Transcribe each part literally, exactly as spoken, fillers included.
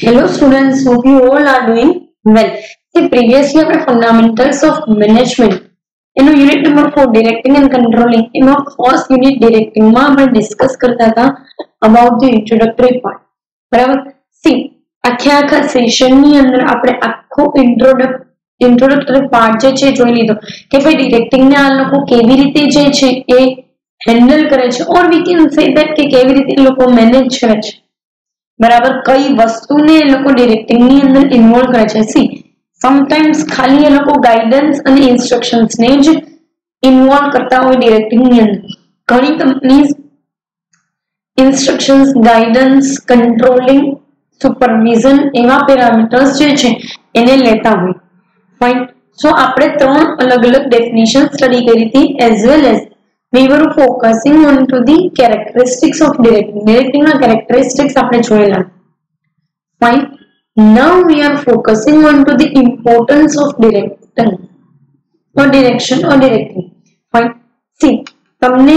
Hello students, hope you all are doing well. See, previously આપણે fundamentals of management એનો unit number four directing and controlling એમાં first unit directing માં આપણે discuss કરતા હતા about the introductory part. બરાબર? See, આખા આખા સેશન ની અંદર આપણે આખો ઇન્ટ્રોડક્ટ introductory part જે છે જોઈ લીધો કે ભાઈ ડિરેક્ટિંગ ને આ લોકો કેવી રીતે જે છે એ હેન્ડલ કરે છે or we can say that કે કેવી રીતે એ લોકો મેનેજ કરે છે. બરાબર કઈ વસ્તુને એ લોકો ડિરેક્ટિંગ ની અંદર ઇન્વોલ્વ કરે છે. સી સમટાઈમ્સ ખાલી એ લોકો ગાઈડન્સ અને ઇન્સ્ટ્રક્શન્સ ને જ ઇન્વોલ્વ કરતા હોય ડિરેક્ટિંગ ની અંદર. ઘણી companies instructions, guidance, controlling, supervision એવા પેરામીટર્સ જે છે એને લેતા હોય. ફાઇન. સો આપણે ત્રણ અલગ અલગ ડેફિનેશન સ્ટડી કરી હતી as well as we were focusing on to the characteristics of directing. Directing na characteristics આપણે જોયેલા. Fine. Now we are focusing on to the importance of directing or direction or directing. Fine. See, તમને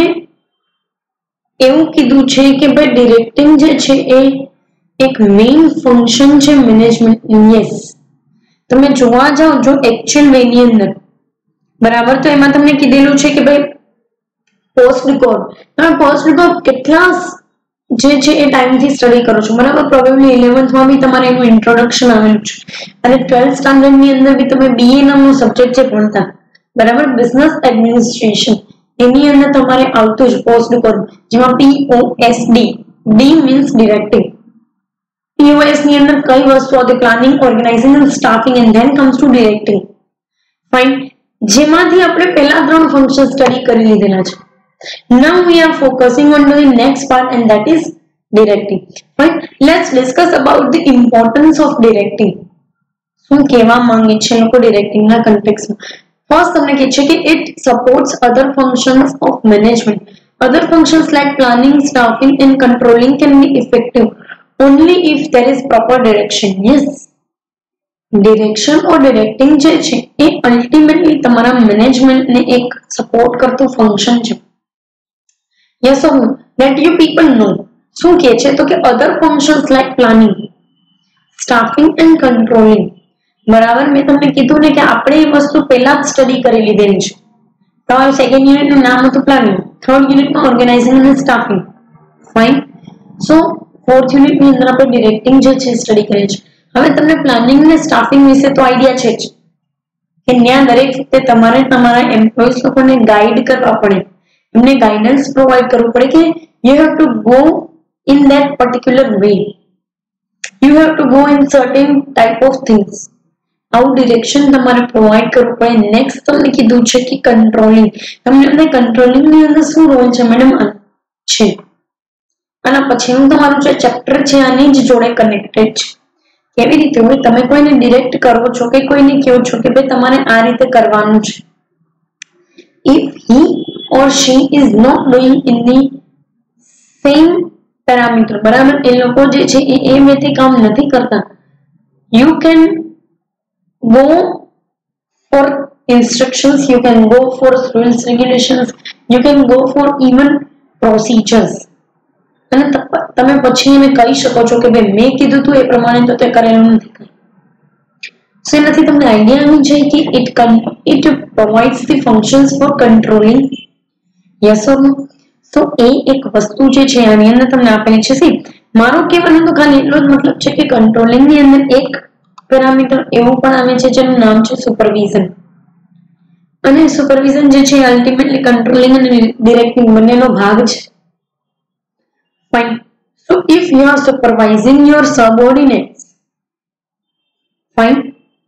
એવું કીધું છે કે ભાઈ directing જે છે એ એક મેઇન ફંક્શન છે મેનેજમેન્ટ. યસ, તમે જોવા જાઓ જો એકચ્યુઅલ વેની અંદર બરાબર તો એમાં તમને કીધેલું છે કે ભાઈ પોસ્ટ રિકોર્ડ તમે પોસ્ટ રિકોર્ડ કેટલા જે છે એ ટાઈમથી સ્ટડી કરો છો બરાબર. પ્રોબેબલી ઇલેવન્થ માં બી તમારે એનું ઇન્ટ્રોડક્શન આવેલું છે અને ટ્વેલ્થ સ્ટાન્ડર્ડ ની અંદર બી તમે બીએ નામનો સબ્જેક્ટ છે ભણતા બરાબર, બિઝનેસ એડમિનિસ્ટ્રેશન, એની અંદર તમારે આવતું જ પોસ્ટ રિકોર્ડ જેમાં P O S D, D means directing, P O S ની અંદર કઈ વસ્તુ આવતી planning, organising and staffing and then comes to directing. Fine. જેમાંથી આપણે પહેલા ત્રણ ફંક્શન સ્ટડી કરી લીધેલા છે. Now we are focusing on the next part and that is directing. Fine. Let's discuss about the importance of directing. શું કહેવા માંગે છે લોકો directing ના context માં. First તમને કહે છે કે it supports other functions of management. Other functions like planning, staffing and controlling can be effective only if there is proper direction. Yes. Direction or directing જે છે એ ultimately તમારા management ને એક support કરતું function છે. Yes or no? That you people know. શું કહે છે તો કે other functions like planning, staffing and controlling. બરાબર, મેં તમને કીધું ને કે આપણે એ વસ્તુ પહેલા જ સ્ટડી કરી લીધેલી છે. તમારું સેકન્ડ યુનિટ નું નામ હતું પ્લાનિંગ, થર્ડ યુનિટમાં ઓર્ગેનાઇઝિંગ અને staffing. Fine. So fourth unit ની અંદર આપણે ડિરેક્ટિંગ જે છે સ્ટડી કરીએ છીએ. હવે તમને પ્લાનિંગ અને સ્ટાફિંગ વિશે તો આઈડિયા છે જ કે ત્યાં દરેક વખતે તમારે તમારા એમ્પ્લોઈઝ લોકોને ગાઈડ કરવા પડે, એમને ગાઈડન્સ પ્રોવાઈડ કરવું પડે કે you have to go in that particular way, you have to go in certain type of things. આવું ડિરેક્શન તમારે પ્રોવાઈડ કરવું પડે. નેક્સ્ટ તમને કીધું છે કે કંટ્રોલિંગ. તમને કંટ્રોલિંગ ની અંદર શું રોલ છે મેડમ છે આના પછીનું તમારું જે ચેપ્ટર છે આની જ જોડે કનેક્ટેડ છે. કેવી રીતે હોય, તમે કોઈને ડિરેક્ટ કરો છો કે કોઈને કહો છો કે ભાઈ તમારે આ રીતે કરવાનું છે. if he or she is not doing in the same parameter, બરાબર, એ લોકો જે છે એ એ વેથી કામ નથી કરતા, you can go for instructions, you can go for rules regulations, you can go for even procedures અને તમે પછી એને કહી શકો છો કે ભાઈ મેં કીધું તું એ પ્રમાણે તો તે કરેલું નથી. So એનાથી તમને આઈડિયા આવી જાય કે it it provides the functions for controlling. Yes or no? So એ એક વસ્તુ જે છે આની અંદર તમને આપેલી છે. સી મારો કહેવાનો તો ખાલી એટલો જ મતલબ છે કે કંટ્રોલિંગ ની અંદર એક પેરામીટર એવું પણ આવે છે જેનું નામ છે સુપરવિઝન. અને સુપરવિઝન જે છે અલ્ટિમેટલી કંટ્રોલિંગ અને ડિરેક્ટિંગ બંનેનો ભાગ છે. Fine. So if you are supervising your subordinates, fine.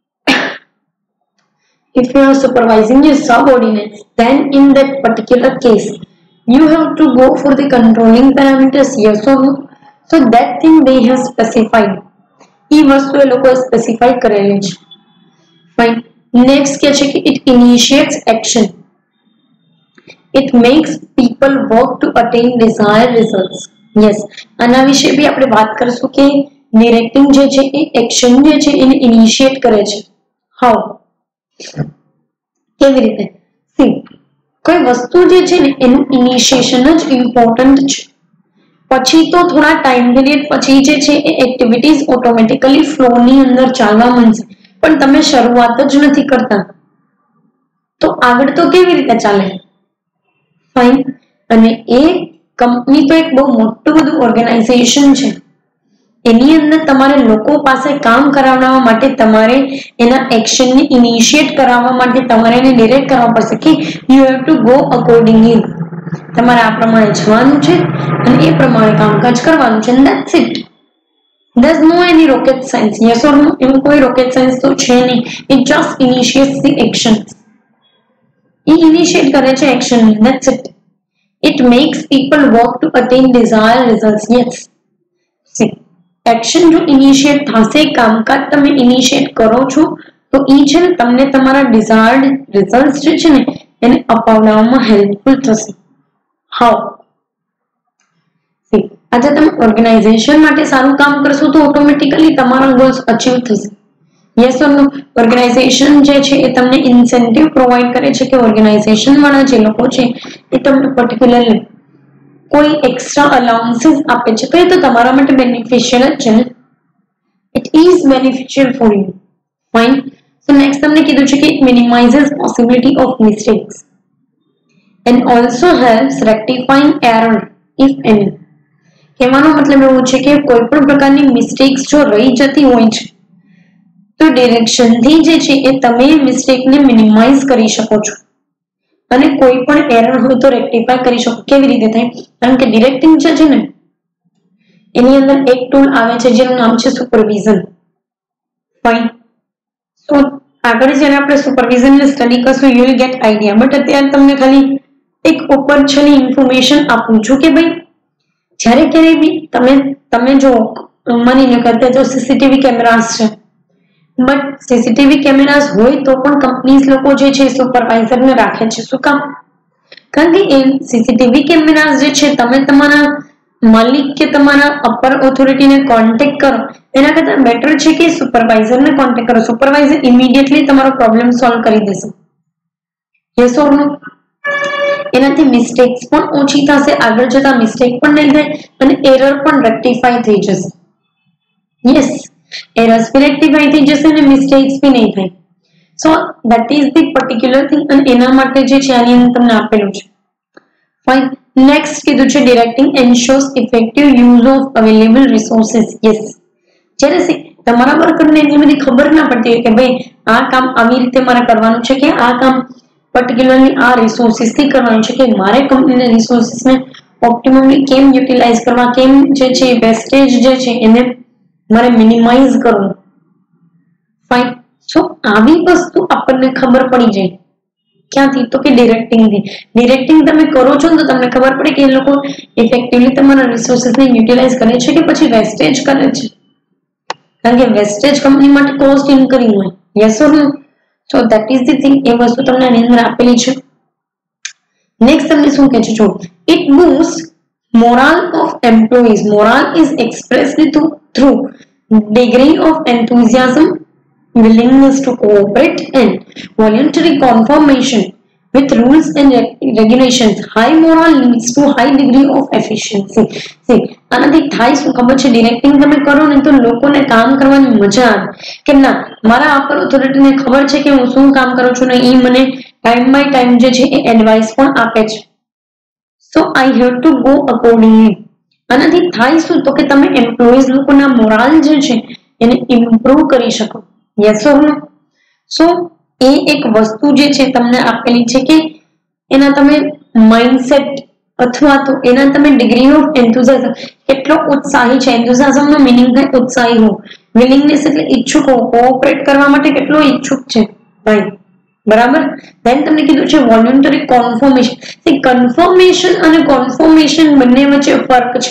If you are supervising your subordinates, then in that particular case, you have to go for the controlling parameters. Yes or no? So that thing they have specified. E વસ્તુ એ લોકો specify કરેલી છે. Fine. Next કે છે કે it initiates action. It makes people work to attain desired results. Yes. આના વિશે બી આપણે વાત કરીશું કે ડિરેક્ટિંગ જે છે એ એક્શન જે છે એને ઇનિશિએટ કરે છે. How? કેવી રીતે? સી કોઈ વસ્તુ જે છે ને એનું ઇનિશિએશન જ ઇમ્પોર્ટન્ટ છે. પછી તો થોડા ટાઈમ પીરિયડ પછી જે છે એ એક્ટિવિટીઝ ઓટોમેટિકલી ફ્લો ની અંદર ચાલવા માંડશે, પણ તમે શરૂઆત જ નથી કરતા તો આગળ તો કેવી રીતે ચાલે? ફાઇન. અને એ કંપની તો એક બહુ મોટું બધું ઓર્ગેનાઇઝેશન છે, એની અંદર તમારે લોકો પાસે કામ કરાવવા માટે તમારે એના એક્શનને ઇનિશિયેટ કરાવવા માટે તમારે એને ડિરેક્ટ કરવા પડશે કે you have to go accordingly. તમારે આ પ્રમાણે જવાનું છે અને એ પ્રમાણે કામકાજ કરવાનું છે. That's it. There's no any rocket science. Yes or no? એમાં કોઈ rocket science તો છે નહીં. It just initiates the actions. A initiate કરે છે action. That's it. It makes people work to attain desired results. Yes. See, action જો initiate થશે, કામકાજ તમે initiate કરો છો તો એ છે ને તમને તમારા desired results જે છે ને એને અપાવવામાં હેલ્પફુલ થશે. How? See, આજે તમે ઓર્ગેનાઇઝેશન માટે સારું કામ કરશો તો ઓટોમેટિકલી તમારા ગોલ્સ અચીવ થશે. Yes or no? ઓર્ગેનાઇઝેશન જે છે એ તમને ઇન્સેન્ટિવ પ્રોવાઈડ કરે છે કે ઓર્ગેનાઇઝેશન વાળા જે લોકો છે એ તમને પર્ટિક્યુલરલી કોઈ એક્સ્ટ્રા અલાઉન્સીસ આપે છે તો એ તો તમારા માટે બેનિફિશિયલ જ છે ને. It is beneficial for you. Fine. So next તમને કીધું છે કે it minimises possibility of mistakes and also helps rectifying error if any. કહેવાનો મતલબ એવું છે કે કોઈ પણ પ્રકારની મિસ્ટેક્સ જો રહી જતી હોય છે તો ડિરેક્શનથી જે છે એ તમે મિસ્ટેકને મિનિમાઇઝ કરી શકો છો અને કોઈ પણ એરર હોય તો રેક્ટિફાય કરી શકો. કેવી રીતે થાય? કારણ કે ડિરેક્ટિંગ જે છે ને એની અંદર એક ટૂલ આવે છે જેનું નામ છે સુપરવિઝન. ફાઇન. સો આગળ જ્યારે આપણે સુપરવિઝનને સ્ટડી કરશું you will get idea. But અત્યારે તમને ખાલી એક ઉપર છેલ્લી ઇન્ફોર્મેશન આપું છું કે ભાઈ જ્યારે ક્યારેય બી તમે તમે જો માની લો કે અત્યારે તો સીસીટીવી કેમેરાસ છે, બટ સીસીટીવી કેમેરાસ હોય તો પણ કંપનીઝ લોકો જે છે સુપરવાઇઝરને રાખે છે. શું કામ? કારણ કે એ સીસીટીવી કેમેરાસ જે છે તમે તમારા માલિક કે તમારા અપર ઓથોરિટીને કોન્ટેક્ટ કરો એના કરતાં બેટર છે કે સુપરવાઇઝરને કોન્ટેક્ટ કરો. સુપરવાઇઝર ઇમિડિયેટલી તમારો પ્રોબ્લેમ સોલ્વ કરી દેશે. Yes or no? એનાથી મિસ્ટેક્સ પણ ઓછી થશે, આગળ જતા મિસ્ટેક પણ નહીં થાય અને એરર પણ રેક્ટિફાઈ થઈ જશે. યસ, એરર્સ બી રેક્ટિફાઈ થઈ જશે અને મિસ્ટેક્સ બી નહીં થાય. So that is the particular thing અને એના માટે જે છે આની અંદર તમને આપેલું છે. ફાઇન. નેક્સ્ટ કીધું છે directing ensures effective use of available resources. Yes, જ્યારે તમારા વર્કરને એટલી બધી ખબર ના પડતી હોય કે ભાઈ આ કામ આવી રીતે મારે કરવાનું છે કે આ કામ પર્ટિક્યુલરલી આ રિસોર્સિસ થી કરવાનું છે કે મારે કંપનીના રિસોર્સિસને ઓપ્ટિમમલી કેમ યુટિલાઇઝ કરવા, કેમ જે છે વેસ્ટેજ જે છે એને મારે મિનિમાઇઝ કરવું. ફાઇન. સો આવી વસ્તુ આપણને ખબર પડી જાય ક્યાંથી? તો કે ડિરેક્ટિંગથી. ડિરેક્ટિંગ તમે કરો છો ને તો તમને ખબર પડે કે એ લોકો ઇફેક્ટિવલી તમારા રિસોર્સિસને યુટિલાઇઝ કરે છે કે પછી વેસ્ટેજ કરે છે. કારણ કે વેસ્ટેજ કંપની માટે કોસ્ટ ઇન્કરિંગ હોય. Yes or no? So that is the thing. એ વસ્તુ તમને આની અંદર આપેલી છે. નેક્સ્ટ તમને શું કહે છે? જો it boost morale of employees. Morale is expressed through degree of enthusiasm, willingness to cooperate and voluntary conformation with rules and regulations. High moral leads to high degree of efficiency. See, આનાથી થાય શું ખબર છે? Directing તમે કરો ને તો લોકોને કામ કરવાની મજા આવે કે ના મારા અપર ઓથોરિટીને ખબર છે કે હું શું કામ કરું છું ને એ મને ટાઈમ બાય ટાઈમ જે છે એ એડવાઇસ પણ આપે છે. So I have to go accordingly. આનાથી થાય શું? તો કે તમે એમ્પ્લોઈઝ લોકોના મોરાલ જે છે એને ઇમ્પ્રુવ કરી શકો. Yes or no? સો એ એક વસ્તુ જે છે તમને આપેલી છે કે એના તમે માઇન્ડસેટ અથવા તો એના તમે ડિગ્રી ઓફ એન્થુઝિયાઝમ કેટલો ઉત્સાહી છે. એન્થુઝિયાઝમ નો મિનિંગ થાય ઉત્સાહી હો. વિલિંગનેસ એટલે ઈચ્છુક હો, કોઓપરેટ કરવા માટે કેટલો ઈચ્છુક છે ભાઈ. બરાબર. ધેન તમને કીધું છે વોલ્યુન્ટરી કોન્ફર્મેશન. કન્ફર્મેશન અને કોન્ફર્મેશન બંને વચ્ચે ફરક છે.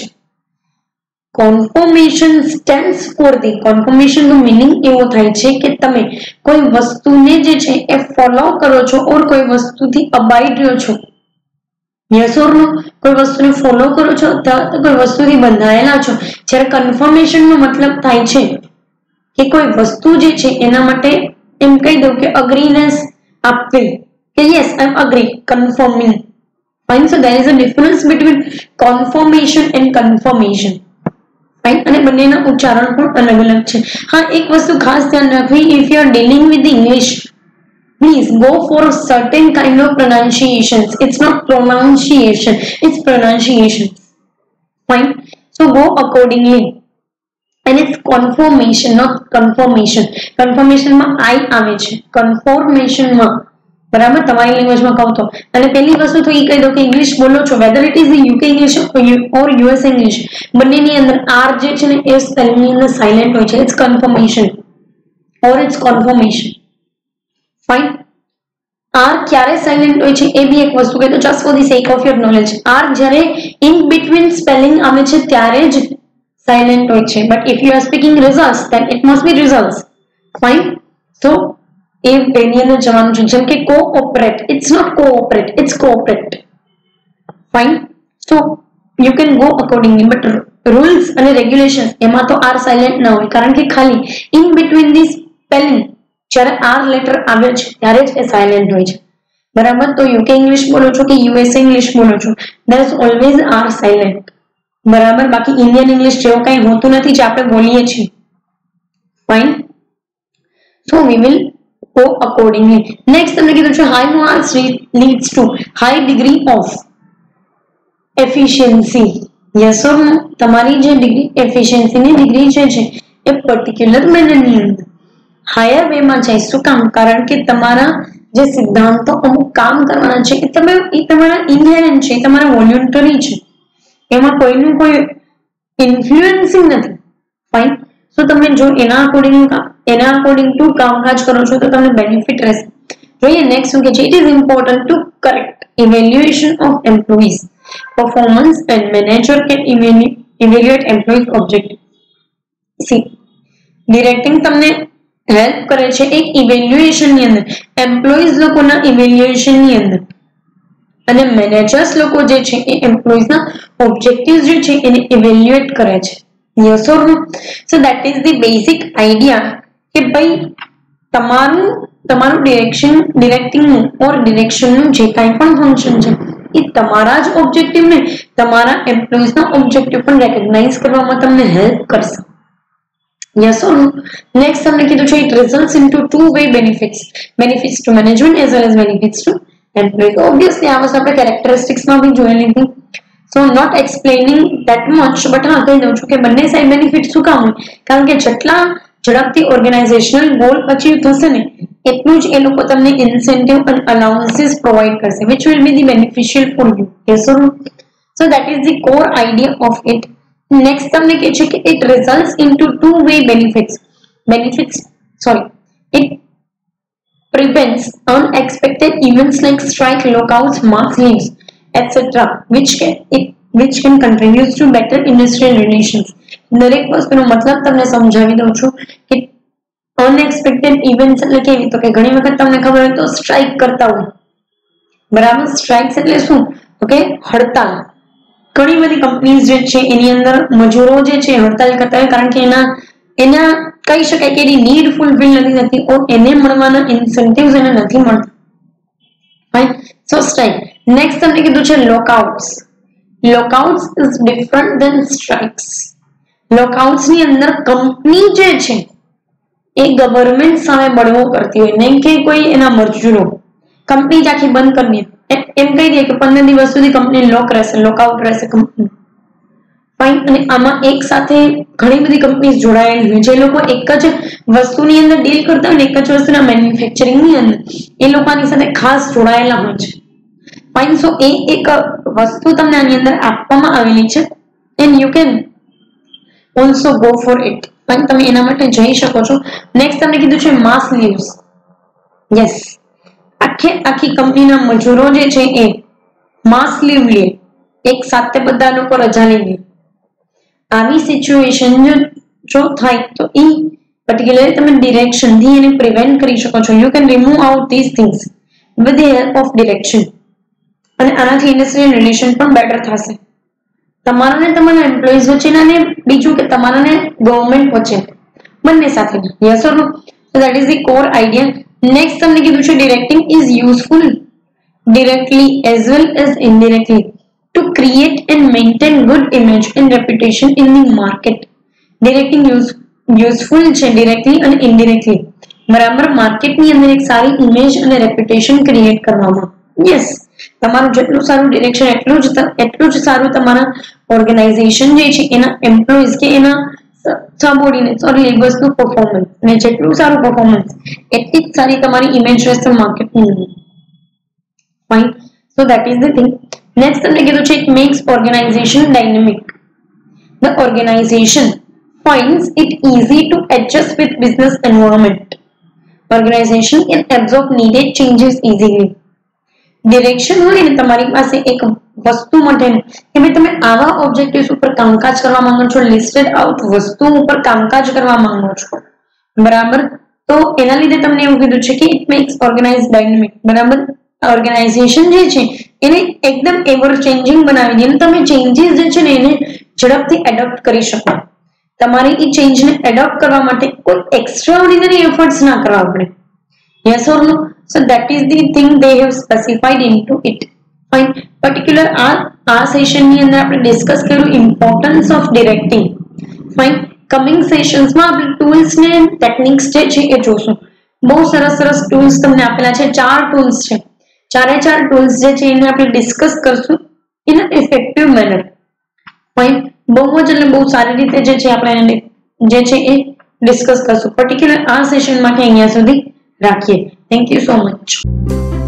Confirmation stands for the. Confirmation નો મીનિંગ એવો થાય છે કે તમે કોઈ વસ્તુને જે છે એ ફોલો કરો છો ઓર કોઈ વસ્તુથી અબાઈડ રહ્યો છો. Yes or no? કોઈ વસ્તુને ફોલો કરો છો અથવા કોઈ વસ્તુથી બંધાયેલા છો. જ્યારે કન્ફર્મેશન નો મતલબ થાય છે કે કોઈ વસ્તુ જે છે એના માટે એમ કહી દઉં કે અગ્રીનેસ આપવી કે yes I am agree confirming. Fine. So there is a difference between confirmation and confirmation. Fine. અને બંનેના ઉચ્ચારણ પણ અલગ અલગ છે. હા, એક વસ્તુ ખાસ ધ્યાન રાખવી, if you are dealing with English, please go for certain kind of pronunciations. It's not pronunciation, it's pronunciation. Fine. So go accordingly. And it's confirmation, not confirmation. Confirmation માં I આવે છે, confirmation માં બરાબર તમારી લેંગ્વેજ માં કહું તો. અને પહેલી વસ્તુ તો એ કહી દો કે ઇંગ્લિશ બોલો છો, whether it is UK English or US English, બંનેની અંદર આર જે છે ને એ સ્પેલિંગની અંદર સાયલેન્ટ હોય છે. It's confirmation or it's confirmation. Fine. R ક્યારે સાયલેન્ટ હોય છે એ બી એક વસ્તુ કહી દો, just for the sake of your knowledge. R જ્યારે ઇન બિટવીન સ્પેલિંગ આવે છે ત્યારે જ સાયલેન્ટ હોય છે. But if you are speaking results then it must be results. Fine. So એ એની અંદર જવાનું છે. જેમ કે cooperate, it's not cooperate, it's cooperate. Fine. So you can go accordingly, but rules અને રેગ્યુલેશન એમાં તો આર સાયલેન્ટ ના હોય, કારણ કે ખાલી ઇન બિટવીન ધી સ્પેલિંગ જ્યારે આર લેટર આવે છે ત્યારે જ એ સાયલેન્ટ હોય છે. બરાબર. તો યુકે ઇંગ્લિશ બોલો છો કે યુએસ ઇંગ્લિશ બોલો છો, there is always R silent. બરાબર. બાકી ઇન્ડિયન ઇંગ્લિશ જેવું કઈ હોતું નથી જે આપણે બોલીએ છીએ. Fine. So we will go accordingly. Next તમને કીધું છે high marks leads to high degree of efficiency. Yes or no? તમારી જે ડિગ્રી એફિશિયન્સી ની ડિગ્રી જે છે એ પર્ટિક્યુલર મેનર ની અંદર હાયર વે માં જાય. શું કામ? કારણ કે તમારા જે સિદ્ધાંતો અમુક કામ કરવાના છે એ તમે એ તમારા ઇનહેરન્ટ છે, એ તમારા વોલ્યુન્ટરી છે, એમાં કોઈનું કોઈ ઇન્ફ્લુએન્સિંગ નથી. ફાઇન. સો તમે જો એના અકોર્ડિંગ એના અકોર્ડિંગ ટુ કામકાજ કરો છો તો તમને બેનિફિટ રહેશે. જોઈએ નેક્સ્ટ શું કે છે, it is important to correct evaluation of employees performance and manager can evaluate employees objective. સી ડિરેક્ટિંગ તમને હેલ્પ કરે છે એક ઇવેલ્યુએશન ની અંદર, એમ્પ્લોઈઝ લોકોના ઇવેલ્યુએશન ની અંદર, અને મેનેજર્સ લોકો જે છે એ એમ્પ્લોઈઝ ના ઓબ્જેક્ટિવ્સ જે છે એને ઇવેલ્યુએટ કરે છે. Yes or no? So that is the basic idea કે ભાઈ તમારું તમારું ડિરેક્શન ડિરેક્ટિંગ નું ઓર ડિરેક્શન નું જે કાંઈ પણ ફંક્શન છે એ તમારા જ ઓબ્જેક્ટિવ ને તમારા એમ્પ્લોઈઝ ના ઓબ્જેક્ટિવ પણ રેકગ્નાઇઝ કરવામાં તમને હેલ્પ કરશે. Yes or no? Next તમને કીધું છે it results into two way benefits, benefits to management as well as benefits to employees. Obviously આ વસ્તુ આપણે કેરેક્ટરિસ્ટિક્સ માં બી જોઈ લીધી. So not explaining that much, but હા કહી દઉં છું કે બંને સાઈડ બેનિફિટ શું કામ હોય, કારણ કે જેટલા ઝડપથી ઓર્ગેનાઇઝેશનલ ગોલ અચીવ થશે ને એટલું જ એ લોકો તમને ઇન્સેન્ટિવ અને અલાઉન્સીસ પ્રોવાઈડ કરશે, which will be the beneficial for you. Yes or no? So that is the core idea of it. Next તમને કહે છે કે it results into two way benefits. Benefits, sorry, it prevents unexpected events like strike, lockouts, mass leaves, et cetera, which can it which can contribute to better industrial relations. દરેક વસ્તુનો મતલબ તમને સમજાવી દઉં છું કે અનએક્સપેક્ટેડ ઇવેન્ટ્સ એટલે કેવી, તો કે ઘણી વખત તમને ખબર હોય તો સ્ટ્રાઇક કરતા હોય. બરાબર. સ્ટ્રાઇક્સ એટલે શું? તો કે હડતાલ. ઘણી બધી કંપનીઝ જે છે એની અંદર મજૂરો જે છે હડતાલ કરતા હોય, કારણ કે એના એના કહી શકાય કે એની નીડ ફૂલફિલ નથી થતી ઓર એને મળવાના ઇન્સેન્ટિવ્સ એને નથી મળતા. ફાઇન. સો સ્ટ્રાઇક. નેક્સ્ટ તમને કીધું છે lockouts. Lockouts is different then strikes. Lockouts ની અંદર કંપની જે છે એ ગવર્નમેન્ટ સામે બળવો કરતી હોય, નહીં કે કોઈ એના મજૂરો. કંપની જ આખી બંધ કરી દે, એમ કહી દે કે પંદર દિવસ સુધી કંપની લોક રહેશે, લોકઆઉટ રહેશે કંપની. ફાઇન. અને આમાં એક સાથે ઘણી બધી કંપની જોડાયેલી હોય, જે લોકો એક જ વસ્તુની અંદર ડીલ કરતા હોય ને એક જ વસ્તુના મેન્યુફેક્ચરિંગ ની અંદર એ લોકોની સાથે ખાસ જોડાયેલા હોય છે. ફાઇન. સો એ એક વસ્તુ તમને આની અંદર આપવામાં આવેલી છે and you can also go for it. Fine. તમે એના માટે જઈ શકો છો. નેક્સ્ટ તમને કીધું છે માસ લીવ્સ. યસ. આખે આખી કંપનીના મજૂરો જે છે એ માસ લીવ લે, એક સાથે બધા લોકો રજા લઈ લે. આવી સિચ્યુએશન જો થાય તો એ પર્ટિક્યુલરલી તમે ડિરેક્શન થી એને પ્રિવેન્ટ કરી શકો છો. You can remove out this things with the help of direction. અને આનાથી ઇન્ડસ્ટ્રીયલ રિલેશન પણ બેટર થશે તમારા ને તમારા એમ્પ્લોઈઝ વચ્ચેના ને બીજું કે તમારા ને ગવર્નમેન્ટ વચ્ચે બંને સાથે. Yes or no? So that is the core idea. Next તમને કીધું છે directing is useful directly as well as indirectly to create and maintain good image and reputation in the market. Directing use, useful છે directly and indirectly. બરાબર market ની અંદર એક સારી image અને રેપ્યુટેશન ક્રિએટ કરવામાં. યસ, તમારું જેટલું સારું ડિરેક્શન એટલું જ એટલું જ સારું તમારા ઓર્ગેનાઇઝેશન જે છે એના એમ્પ્લોઈઝ કે એના સબઓર્ડિનેટ્સ ઓર લેબર્સનું પરફોર્મન્સ, અને જેટલું સારું પરફોર્મન્સ એટલી જ સારી તમારી ઇમેજ રહેશે માર્કેટની અંદર. Fine, so that is the thing. Next તમને કીધું છે it makes organization dynamic. The organization finds it easy to adjust with business environment. Organization can absorb needed changes easily. Direction હોય ને તમારી પાસે એક વસ્તુ માટે કે ભાઈ તમે આવા ઓબ્જેક્ટિવ્સ ઉપર કામકાજ કરવા માંગો છો, લિસ્ટેડ આઉટ વસ્તુ ઉપર કામકાજ કરવા માંગો છો, બરાબર, તો એના લીધે તમને એવું કીધું છે કે ઇટ મેક્સ ઓર્ગેનાઇઝ ડાયનેમિક. બરાબર, ઓર્ગેનાઇઝેશન જે છે એને એકદમ એવર ચેન્જિંગ બનાવી દે અને તમે ચેન્જીસ જે છે ને એને ઝડપથી એડોપ્ટ કરી શકો. તમારે એ ચેન્જને એડોપ્ટ કરવા માટે કોઈ એક્સ્ટ્રાઓર્ડિનરી એફર્ટ્સ ના કરવા પડે. Yes or no? So that is the thing they have specified into it. Fine, particular આ આ સેશનની અંદર આપણે ડિસ્કસ કર્યું importance of directing. Fine, coming સેશન્સમાં આપણે ટૂલ્સ ને ટેકનિક્સ જે છે એ જોશું. બહુ સરસ સરસ ટૂલ્સ તમને આપેલા છે, ચાર ટૂલ્સ છે. ચારે ચાર ટૂલ્સ જે છે એને આપણે ડિસ્કસ કરશું ઇન ઇફેક્ટિવ મેનર. ફાઇન, બહુ જ એટલે બહુ સારી રીતે જે છે આપણે જે છે એ ડિસ્કસ કરશું. પર્ટિક્યુલર આ સેશન માટે અહીંયા સુધી રાખીએ. Thank you so much.